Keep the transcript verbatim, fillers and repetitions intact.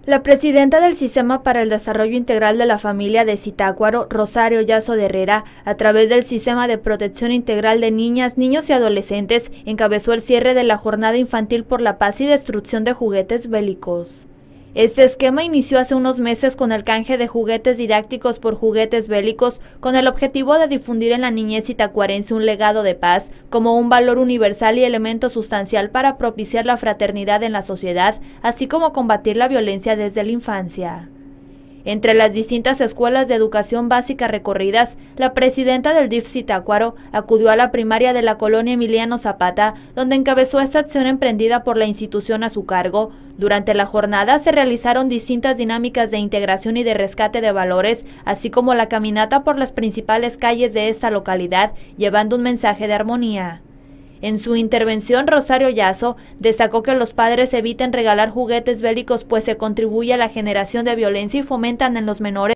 La presidenta del Sistema para el Desarrollo Integral de la Familia de Zitácuaro, Rosario Yasso de Herrera, a través del Sistema de Protección Integral de Niñas, Niños y Adolescentes, encabezó el cierre de la Jornada Infantil por la Paz y Destrucción de Juguetes Bélicos. Este esquema inició hace unos meses con el canje de juguetes didácticos por juguetes bélicos, con el objetivo de difundir en la niñez zitacuarense un legado de paz como un valor universal y elemento sustancial para propiciar la fraternidad en la sociedad, así como combatir la violencia desde la infancia. Entre las distintas escuelas de educación básica recorridas, la presidenta del D I F Zitácuaro acudió a la primaria de la colonia Emiliano Zapata, donde encabezó esta acción emprendida por la institución a su cargo. Durante la jornada se realizaron distintas dinámicas de integración y de rescate de valores, así como la caminata por las principales calles de esta localidad, llevando un mensaje de armonía. En su intervención, Rosario Yasso destacó que los padres eviten regalar juguetes bélicos, pues se contribuye a la generación de violencia y fomentan en los menores